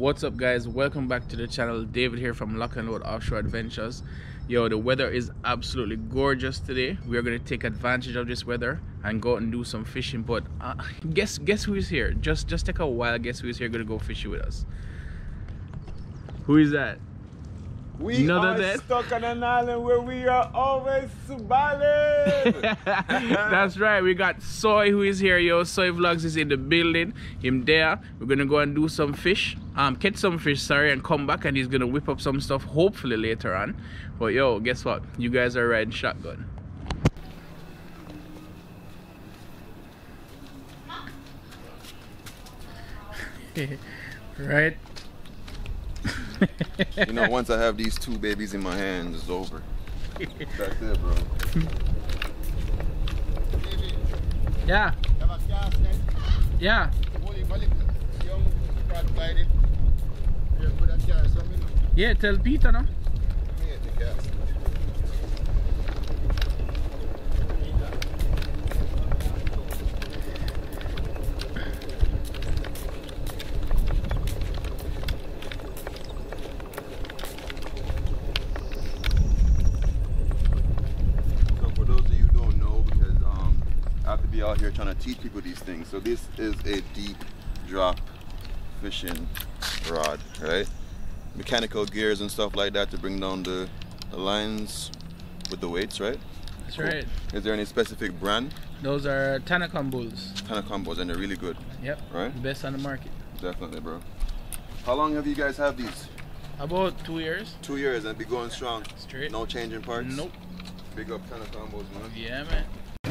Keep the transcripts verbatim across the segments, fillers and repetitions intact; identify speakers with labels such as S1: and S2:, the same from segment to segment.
S1: What's up, guys? Welcome back to the channel. David here from Lock and Load Offshore Adventures. Yo, the weather is absolutely gorgeous today. We are going to take advantage of this weather and go out and do some fishing. But uh, guess guess who is here? Just just take a while. Guess who is here going to go fishing with us? Who is that?
S2: We
S1: None
S2: are
S1: of that.
S2: stuck on an island where we are always balling.
S1: That's right. We got Soy who is here, yo. SOAI Vlogs is in the building. Him there. We're gonna go and do some fish. Um, catch some fish, sorry, and come back, and he's gonna whip up some stuff hopefully later on. But yo, guess what? You guys are riding shotgun. Right?
S3: You know, once I have these two babies in my hands, it's over. That's it, bro.
S1: Yeah. Yeah. Yeah, tell Peter now.
S3: Be out here trying to teach people these things. So this is a deep drop fishing rod, right? Mechanical gears and stuff like that to bring down the, the lines with the weights, right?
S1: That's
S3: cool.
S1: right.
S3: Is there any specific brand?
S1: Those are Tanacom bulls.
S3: Tanacom bulls, and they're really good.
S1: Yep.
S3: Right?
S1: Best on the market.
S3: Definitely, bro. How long have you guys had these?
S1: About two years.
S3: Two years and be going strong.
S1: Straight.
S3: No changing parts.
S1: Nope.
S3: Big up Tanacom bulls, man.
S1: Yeah, man.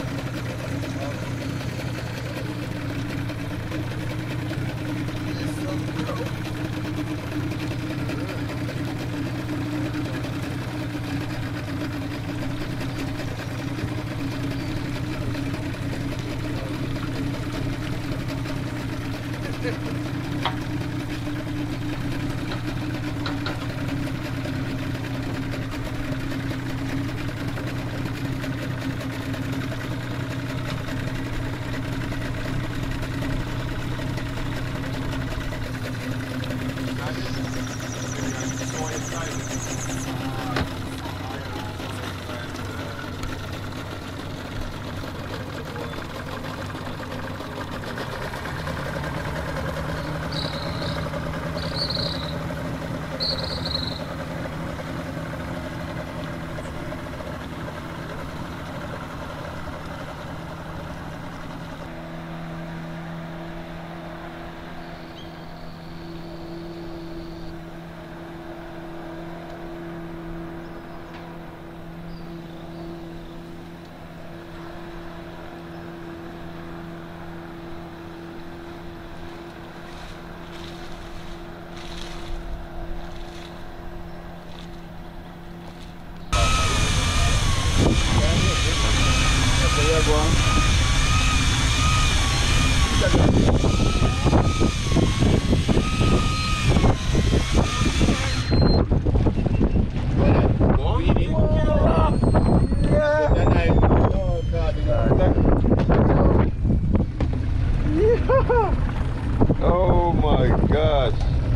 S3: Oh my gosh.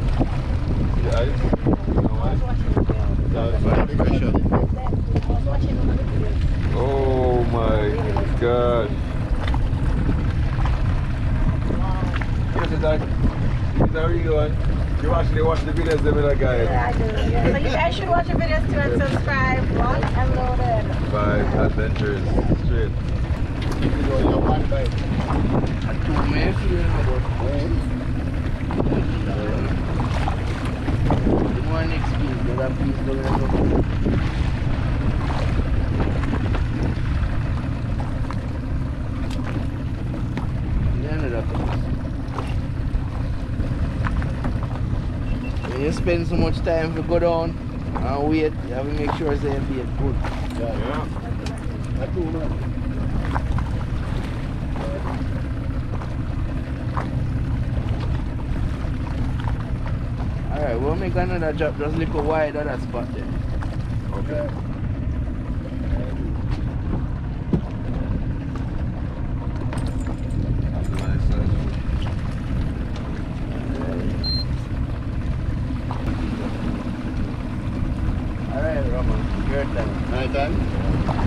S3: Oh my gosh. Yes, is that, is that really one? You actually watch the videos of that guy?
S4: Yeah, I do. Yeah. So you guys should watch the videos too and subscribe. Lock and Loaded.
S3: Five Adventures straight.
S5: When you spend so much time to go down and wait, you have to make sure it's good. Yeah.
S3: Yeah.
S5: That's too much. Alright, we'll make another drop just a little wide on that spot there.
S3: Okay.
S5: Alright, Roman. Your time.
S3: My time?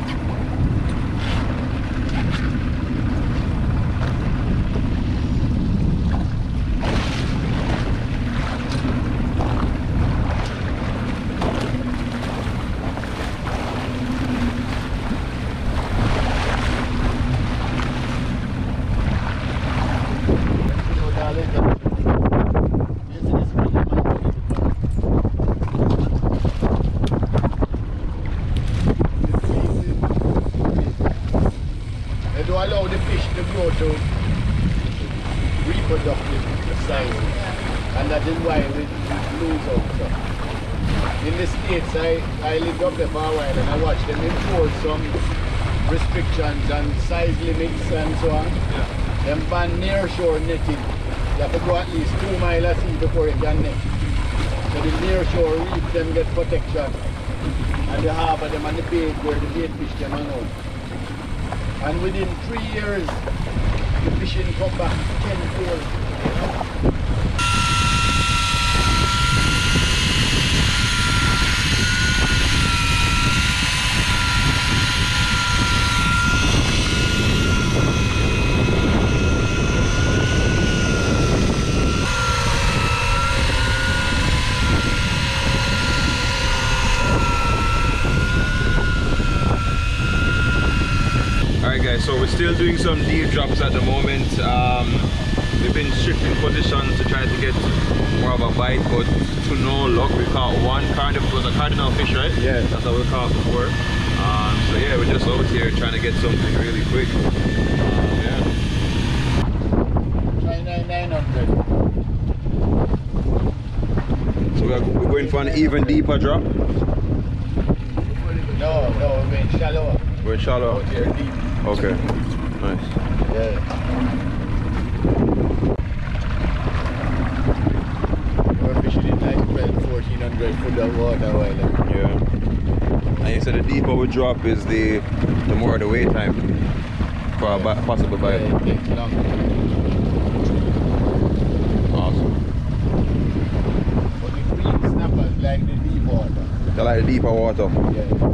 S6: Allow the fish to grow to reproductive size, and that is why we, we lose out. So. In the States, I, I lived up there for a while and I watched them impose some restrictions and size limits and so on. Yeah. Them ban near shore netting. You have to go at least two miles a sea before you can net. So the near shore reef them get protection, and the harbour them and the bait where the bait fish them hang out. And within three years, the fishing come back tenfold. You know?
S3: So we're still doing some deep drops at the moment. Um, we've been shifting positions to try to get more of a bite, but to no luck. We caught one cardinal, it was a cardinal fish, right? Yeah, that's what we caught before. Um, so yeah, we're just out here trying to get something really quick. Um, yeah.
S6: nine hundred.
S3: So we're, we're going for an even deeper drop?
S6: No, no, we're going shallower.
S3: We're shallow.
S6: Out here deep.
S3: Okay, nice.
S6: Yeah. We're fishing in like twelve, fourteen hundred foot of water while ago.
S3: Yeah. And you said the deeper we drop is the the more the wait time for yeah. a possible bite.
S6: Yeah, it takes long.
S3: Awesome.
S6: But the green snappers like the deep water.
S3: They like the deeper water?
S6: Yeah.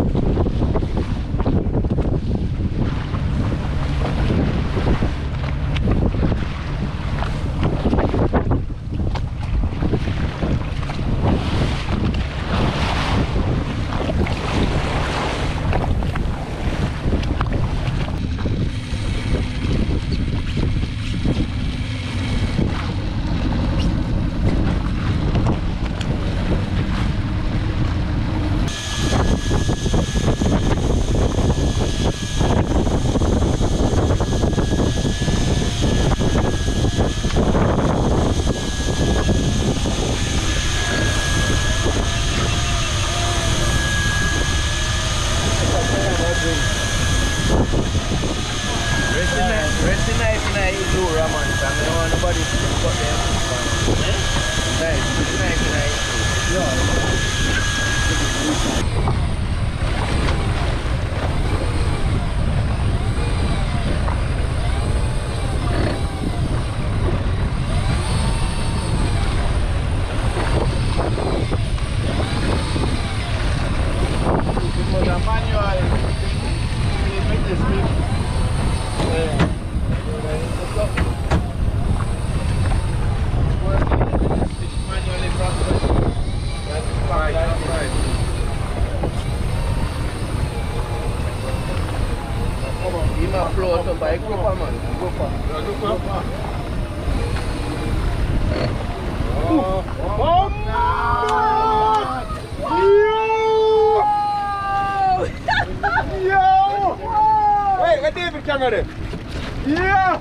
S2: Yeah!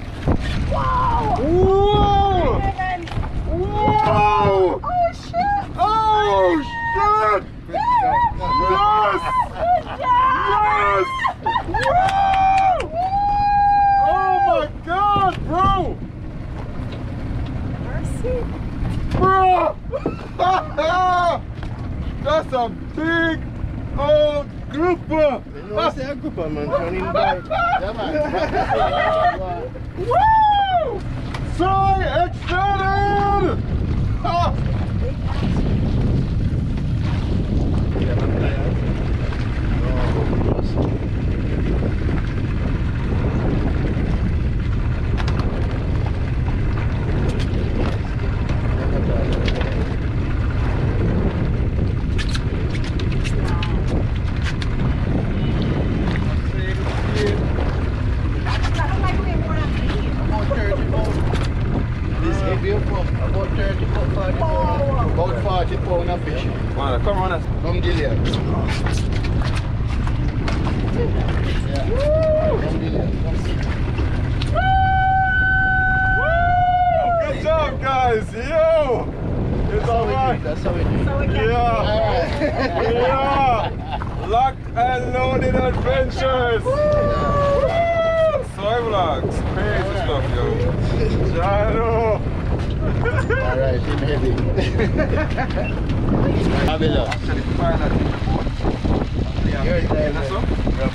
S2: Wow! Whoa! Whoa!
S4: Oh shit!
S2: Oh shit! Yes! Yes! Whoa! Oh my god, bro!
S4: Mercy!
S2: Bro! That's a big old grouper!
S5: You know, say a grouper, man. Running by.
S6: Yeah, man.
S2: Woo! So excited! Ah.
S6: forty pounds of fish.
S3: Man, come on. Us.
S6: Come Gillian. Yeah. Come Gillian.
S2: Good job, guys. Yo. It's alright.
S5: That's how we do it.
S4: So we can
S2: Yeah. Yeah. Locked and loaded adventures. SOAI Vlogs. Crazy stuff, yo. Jano.
S6: Alright, him heavy. Have a look.
S3: Actually, pilot. Yeah,
S5: You're
S3: yeah,
S5: there,
S3: that's
S5: man.
S3: all.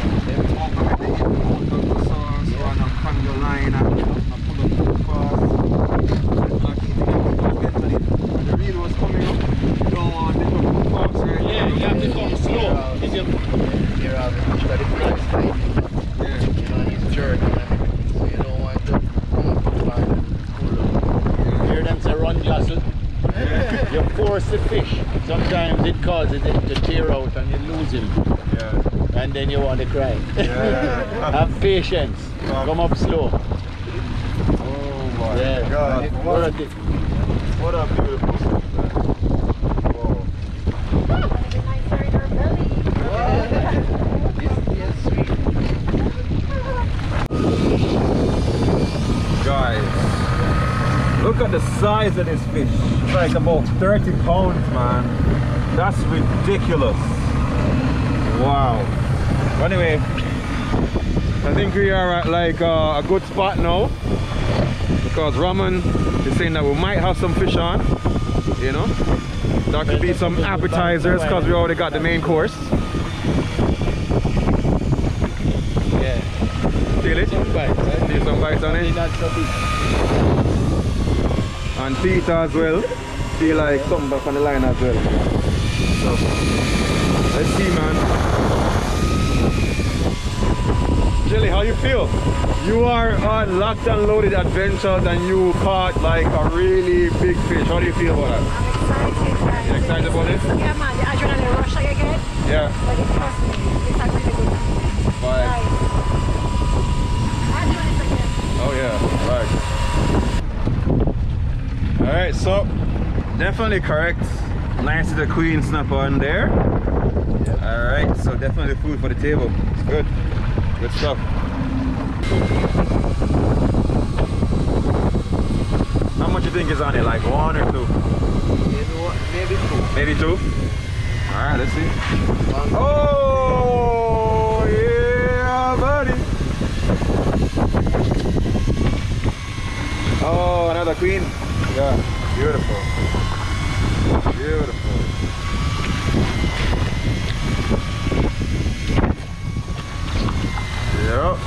S3: The reel was coming up. You don't want to go fast, right?
S6: Yeah, you have to come slow. Is it?
S5: You're out of the price fight.
S3: Yeah.
S5: You know, he's jerking and everything. So you don't want to come up too far and pull up.
S6: Hear them say run jostle. You force the fish. Sometimes it causes it to tear out and you lose him.
S2: Yeah.
S6: And then you want to cry.
S2: Yeah.
S6: Have patience. Come up slow.
S2: Oh my
S6: Yeah.
S2: God.
S6: What a di-
S2: What a beautiful stuff, man. Whoa.
S4: Wanna be nicer in our belly.
S5: This is sweet.
S2: Guys, look at the size of this fish. It's like about thirty pounds, man. That's ridiculous. Wow. Anyway, I think we are at like uh, a good spot now, because Raman is saying that we might have some fish on, you know. There could be some appetizers because we already got the main course.
S6: Yeah.
S2: Feel it?
S6: Some bites, eh?
S2: See some bites on it?
S6: Not so big.
S2: And Peter as well. Feel like something back on the line as well. So, let's see, man. Jelly, how you feel? You are on Locked and Loaded Adventures and you caught like a really big fish. How do you feel about that?
S4: I'm excited, guys.
S2: You excited about it?
S4: Yeah, man. The adrenaline rush that you get.
S2: Yeah.
S4: But it trust me, it's a really good.
S2: Bye.
S4: Nice. I'll do it again.
S2: Oh yeah, right. Alright, so definitely correct. Nice to the queen snapper in there.
S5: Yep.
S2: Alright, so definitely food for the table. It's good. Good stuff. How much you think is on it? Like one or two?
S5: Maybe one, maybe two.
S2: Maybe two? Alright, let's see.
S5: One.
S2: Oh yeah, buddy. Oh, another queen. Yeah, beautiful. Beautiful. Yep.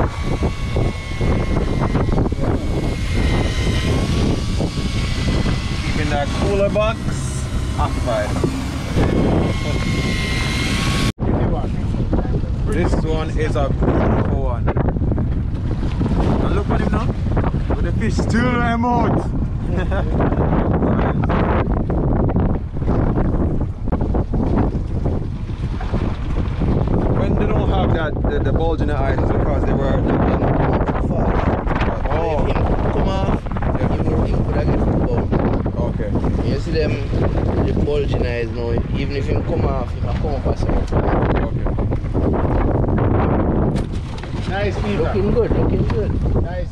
S2: Keeping that cooler box occupied. This one is a beautiful one. And look at him now. With the fish still in my mouth. When they don't have that the, the bulge in the eyes, it's because they were
S5: Too far.
S2: oh,
S5: If him come off, you will think could have get football.
S2: okay.
S5: You see them, the bulging eyes now, even if him come off, he can come up as well.
S2: Okay.
S6: Nice, Peter.
S5: Looking good, looking good.
S6: Nice.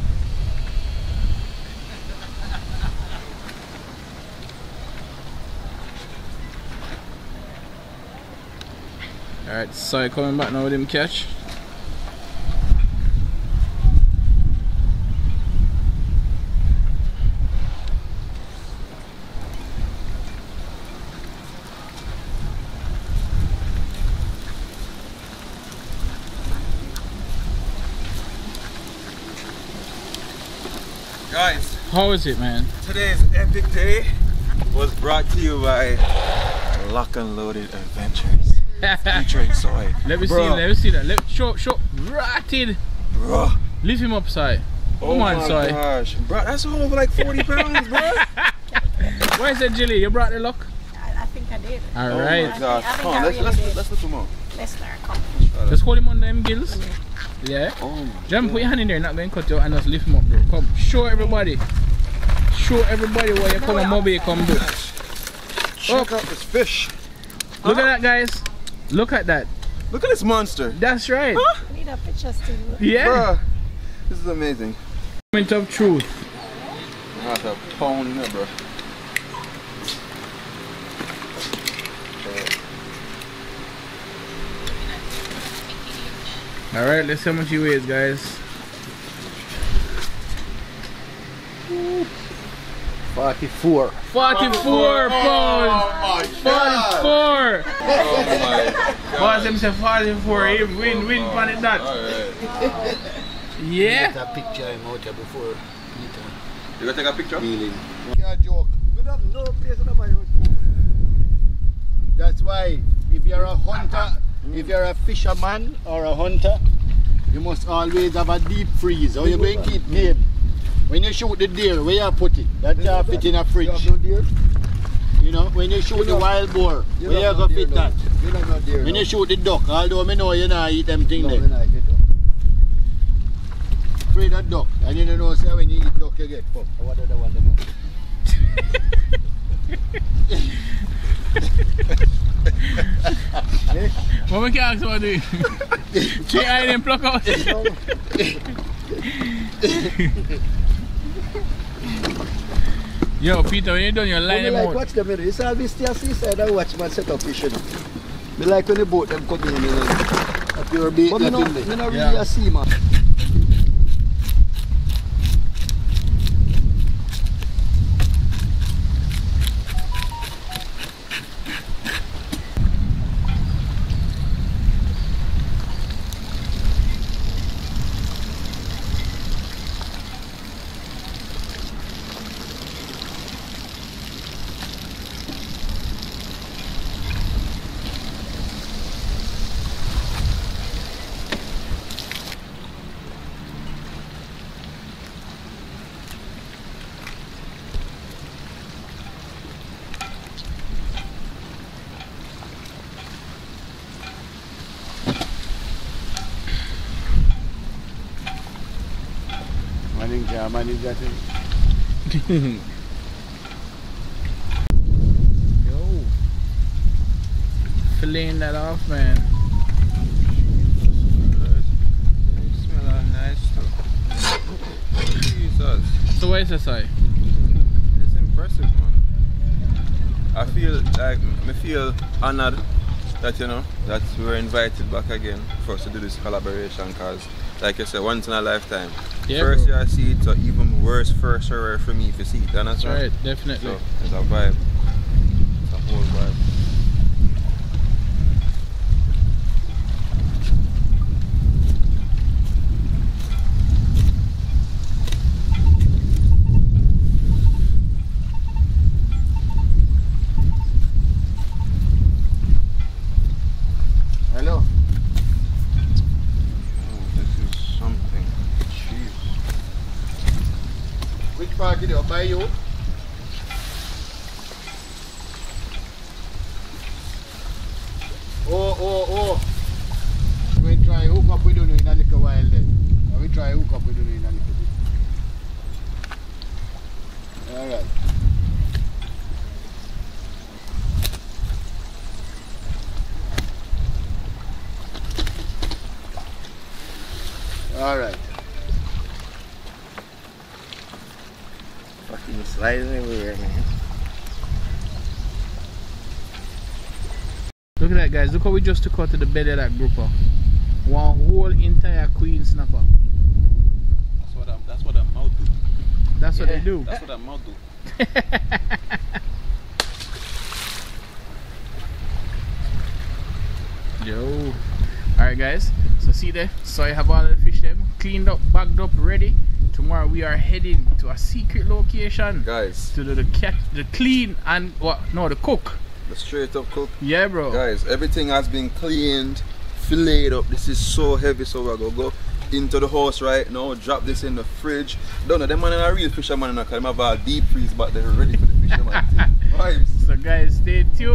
S1: Alright, so coming back now with him catch.
S2: Guys,
S1: How is it, man?
S2: today's epic day was brought to you by Lock and Loaded Adventures. Featuring SOAI.
S1: Let me
S2: Bruh.
S1: see, let me see that. Let show, show, ratted.
S2: Bruh.
S1: Lift him up, side.
S2: Oh
S1: Come on,
S2: my
S1: SOAI.
S2: gosh. Bro, that's all over like forty pounds, bro.
S1: Where's that Jilly? You brought the luck?
S4: I, I think I did.
S2: Oh my
S1: Alright.
S2: gosh.
S4: I think
S2: Come
S4: I
S2: on, let's,
S4: really
S2: let's,
S4: did.
S2: let's look for more.
S4: Listener, come.
S1: Just hold him on them gills. Yeah.
S2: Oh my
S1: Jump,
S2: God.
S1: put your hand in there, not going to cut you and just lift him up, bro. Come, show everybody. Show everybody what you come and Moby come do.
S3: Check out this fish.
S1: Look
S3: Huh?
S1: at that, guys. Look at that.
S3: Look at this monster.
S1: That's right.
S3: Huh?
S4: I need a picture still.
S1: Yeah.
S3: Bruh, this is amazing.
S1: Moment of truth.
S3: That's a pound in there, bro.
S1: All right, let's see how much he weighs, guys.
S5: forty-four.
S1: forty-four pounds.
S3: Oh
S1: forty-four.
S3: Oh my god.
S1: Boss him say forty-four. He win, win on it that.
S3: Alright.
S1: Yeah.
S6: Get a picture him out here before Peter.
S3: You gonna take a picture?
S6: Healing. Can't joke. We don't have no place in the Bible. That's why if you're a hunter, if you're a fisherman or a hunter, you must always have a deep freeze. How you going to keep game? When you shoot the deer, where you put it? That can't fit in a fridge. You, no deer? You know, when you shoot you the wild boar, you where you go fit no. that? You don't know deer, when no. you shoot the duck, although I know you not eat them things no, there. Afraid of duck, and you don't know say when you eat duck you get fucked. What do they want to know?
S1: What we can ask about doing? Three eye and pluck out. Yo, Peter, when you done your line them
S7: like
S1: out.
S7: watch them, you know. You saw this there seaside and watch man set up fish, you know. Me like when the boat them come in, you know. A pure bait. But me no, me no really
S1: Yeah.
S7: a sea man.
S6: Manage, manage that thing.
S1: Yo. Filleting that off, man.
S2: It smells nice too. Jesus.
S1: So what is this say?
S2: It's impressive, man. I feel like, I feel honored that, you know, that we were invited back again for us to do this collaboration because, like I said, once in a lifetime.
S1: Yeah,
S2: first
S1: bro.
S2: year I see it, so even worse first year for me if you see it. You
S1: That's
S2: understand?
S1: right, definitely.
S2: So it's a vibe. It's a whole vibe.
S6: Hello.
S2: Oh, this is something. Jeez.
S6: Which part did you buy you? Oh, oh, oh. We try hook up with you in a little while then. We try hook up with you in a little bit. Alright. Alright.
S5: Fucking sliding everywhere, man.
S1: Look at that, guys. Look how we just took out to the belly of that grouper. One whole entire queen snapper.
S2: That's what I'm, that's what I'm mouth do.
S1: That's what
S5: Yeah.
S1: they do.
S2: That's what I'm mouth do.
S1: Yo. Alright, guys. So see there. So I have all the fish them cleaned up, bagged up, ready. Tomorrow we are heading to a secret location
S3: Guys,
S1: to do the cat, the clean and what? No, the cook.
S3: the straight up cook.
S1: Yeah, bro.
S3: Guys, everything has been cleaned, filleted up. This is so heavy, so we're gonna go into the house right now, drop this in the fridge. Don't know, them man are real fisherman, because them have a deep freeze, but they're ready for the fisherman thing. Vibes.
S1: So guys, stay tuned.